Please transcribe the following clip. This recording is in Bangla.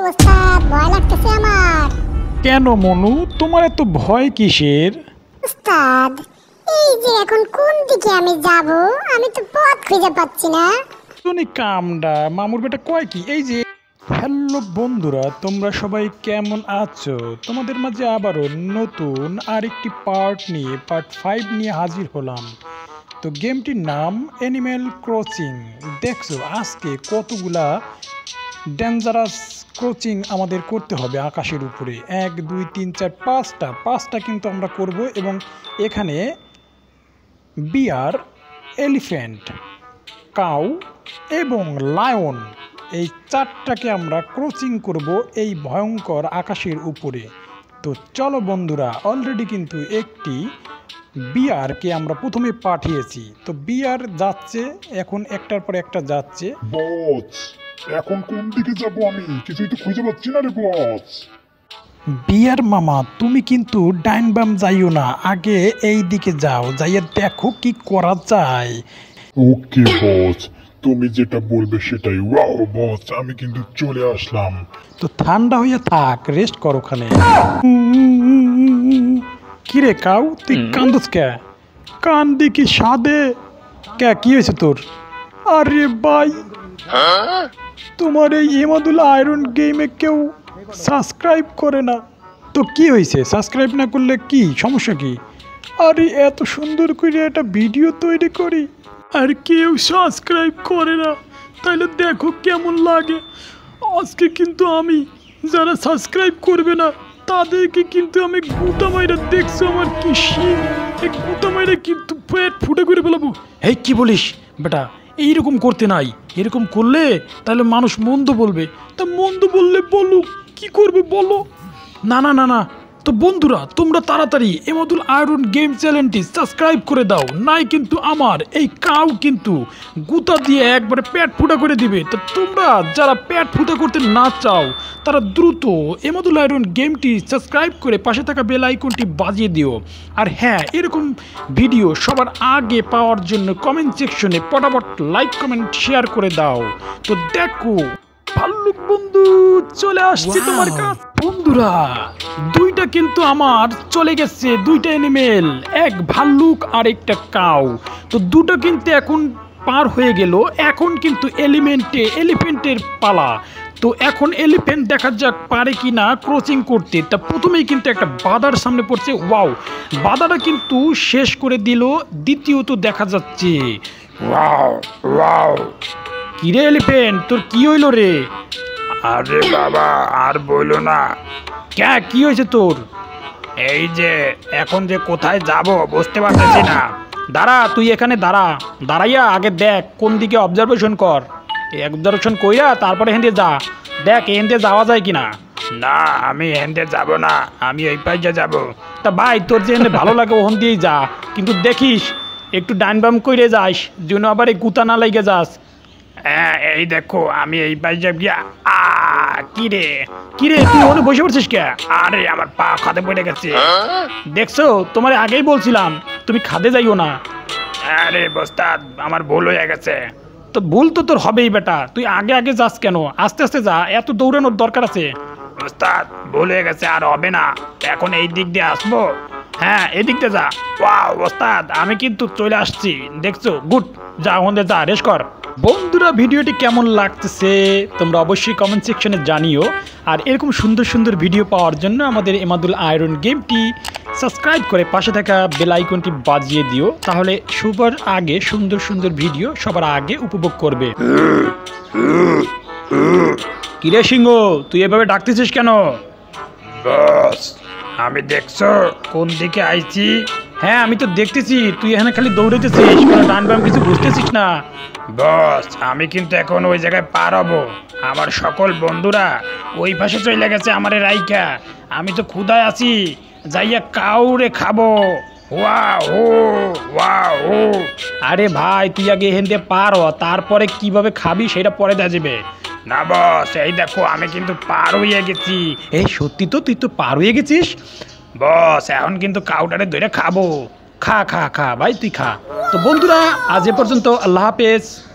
উস্তাদ, ভয় লাগতেছে আমার। কেন মনু, তোমার এত ভয় কিসের? উস্তাদ, এই যে এখন কোন দিকে আমি যাব, আমি তো পথ খুঁজে পাচ্ছি না। তুমি কামডা, মামুর বেটা কয় কি? এই যে হ্যালো বন্ধুরা, তোমরা সবাই কেমন আছো? তোমাদের মাঝে আবারও নতুন আরেকটি পার্ট নিয়ে পার্ট 5 নিয়ে হাজির হলাম। তো গেমটির নাম অ্যানিম্যাল ক্রসিং। দেখছো আজকে কতগুলা ডেঞ্জারাস ক্রসিং আমাদের করতে হবে আকাশের উপরে। 1 2 3 4 5টা কিন্তু আমরা করব, এবং এখানে বিয়ার, এলিফ্যান্ট, কাউ এবং লায়ন, এই 4টাকে আমরা ক্রসিং করব এই ভয়ঙ্কর আকাশের উপরে। তো চলো বন্ধুরা, অলরেডি কিন্তু একটি বিয়ারকে আমরা প্রথমে পাঠিয়েছি। তো বিয়ার যাচ্ছে, এখন একটার পর একটা যাচ্ছে। বস, এখন কোন দিকে যাব আমি? কিছুই তো খুঁজে পাচ্ছি না রে বস। বিয়ার মামা, তুমি কিন্তু ডাইন বাম যাইও না, আগে এই দিকে যাও, যাইয়া দেখো কি করা যায়। ওকে বস, তুমি যেটা বলবে সেটাই। ওয়াও বস, আমি কিন্তু চলে আসলাম। তো ঠান্ডা হইয়া থাক, রেস্ট কর ওখানে। কিরে কাউ, তুই কান্দস কে? কান্দি কি সাদে কে? কি হয়েছে তোর? আরে ভাই, তোমার এই এমাদুল আয়রন গেমে কেউ সাবস্ক্রাইব করে না। তো কি হয়েছে? সাবস্ক্রাইব না করলে কি সমস্যা কি? আরে এত সুন্দর করে একটা ভিডিও তৈরি করি আর কেউ সাবস্ক্রাইব করে না, তাহলে দেখো কেমন লাগে। আজকে কিন্তু আমি, যারা সাবস্ক্রাইব করবে না তাদেরকে কিন্তু আমি গুতা মাইরা, দেখছো আমার কি শিং, এই গুতা মাইরা কিন্তু পেট ফুটে করে ফেলাবো। এই কি বলিস বেটা? এইরকম করতে নাই, এরকম করলে তাহলে মানুষ মন্দ বলবে। তা মন্দ বললে বলুক, কি করবে বলো? না না না না, তো বন্ধুরা তোমরা তাড়াতাড়ি এমাদুল আয়রন গেম চ্যানেলটি সাবস্ক্রাইব করে দাও, নাই কিন্তু আমার এই কাউ কিন্তু গুতা দিয়ে একবারে পেট ফুটা করে দিবে। তো তোমরা যারা পেট ফুটা করতে না চাও তারা দ্রুত এমাদুল আয়রন গেমটি সাবস্ক্রাইব করে পাশে থাকা বেল আইকনটি বাজিয়ে দিও। আর হ্যাঁ, এরকম ভিডিও সবার আগে পাওয়ার জন্য কমেন্ট সেকশনে পটাপট লাইক কমেন্ট শেয়ার করে দাও। তো দেখো ভাল্লুক বন্ধু চলে আসছে তোমার কাছে। বন্ধুরা, দুইটা কিন্তু আমার চলে গেছে, দুইটা অ্যানিমেল, এক ভাল্লুক আর একটা কাউ। তো দুটো কিন্তু এখন পার হয়ে গেল, এখন কিন্তু এলিফ্যান্টের পালা। তো এখন এলিফ্যান্ট দেখা যাক পারে কি না ক্রসিং করতে। তা প্রথমেই কিন্তু একটা বাধার সামনে পড়ছে। ওয়াও, বাধাটা কিন্তু শেষ করে দিল। দ্বিতীয়ত দেখা যাচ্ছে, ওয়াও ওয়াও, কিরে এলিফ্যান্ট, তোর কি হইল রে? আরে বাবা, আর বইলো না। কি হয়েছে তোর? এই যে এখন যে কোথায় যাব বুঝতে পারতেছি না। দাঁড়া, তুই এখানে দাঁড়াইয়া আগে দেখ কোন দিকে অবজারভেশন কর। অবজারভেশন কইরা তারপরে এখান দিয়ে যা, দেখ এখান দিয়ে যাওয়া যায় কিনা। না, আমি হেনতে যাব না, আমি এই পাইজা যাব। তা ভাই, তোর যে ভালো লাগে ওখান দিয়েই যা, কিন্তু দেখিস একটু ডাইন বাম কইরে যাস, যেন আবার এই গুতা না লাগে যাস। হ্যাঁ, এই দেখো আমি এই পাইজা গিয়া। কিরে কিরে, তুই ওখানে বসে পড়ছিস কে? আরে আমার পা খাদে পড়ে গেছে। দেখছো, তোমার আগেই বলছিলাম তুমি খাদে যাইও না। আরে বস্তাদ, আমার ভুল হয়ে গেছে। তো ভুল তো তোর হবেই বেটা, তুই আগে আগে যাস কেন? আস্তে আস্তে যা, এত দৌড়ানোর দরকার আছে? ওস্তাদ, ভুল হয়ে গেছে, আর হবে না। এখন এই দিক দিয়ে আসবো। হ্যাঁ, এদিক দিয়ে যা। ওয়াও ওস্তাদ, আমি কিন্তু চলে আসছি, দেখছো? গুড, যা ওখানে যা, রেস্ট কর। বন্ধুরা, ভিডিওটি কেমন লাগতেছে তোমরা অবশ্যই কমেন্ট সেকশনে জানিও। আর এরকম সুন্দর সুন্দর ভিডিও পাওয়ার জন্য আমাদের এমাদুল আয়রন গেমটি সাবস্ক্রাইব করে পাশে থাকা বেল আইকনটি বাজিয়ে দিও, তাহলে সবার আগে সুন্দর সুন্দর ভিডিও সবার আগে উপভোগ করবে। কিরে সিংহ, তুই এভাবে ডাকতেছিস কেন? বস, আমি দেখছো কোন দিকে আইছি? হ্যাঁ, আমি তো দেখতেছি তুই এখানে খালি দৌড়াইতেছিস, কোনো ডান বাম কিছু বুঝতেছিস না। বস, আমি কিন্তু এখন ওই জায়গায় পার হবো। আমার সকল বন্ধুরা ওই পাশে চলে গেছে আমারে রাইখা। আমি তো ক্ষুধায় আছি, যাইয়া কাউরে খাবো। ওয়াও। আরে ভাই, তুই আগে এখান দিয়ে পার হ, তারপরে কিভাবে খাবি সেটা পরে দেখা যাবে। না বস, এই দেখো আমি কিন্তু পার হয়ে গেছি। এই সত্যি তো, তুই তো পার হয়ে গেছিস? বস, এখন কিন্তু কাউটারে ধরে খাবো। খা ভাই, তুই খা। তো বন্ধুরা, আজ এ পর্যন্ত, আল্লাহ হাফেজ।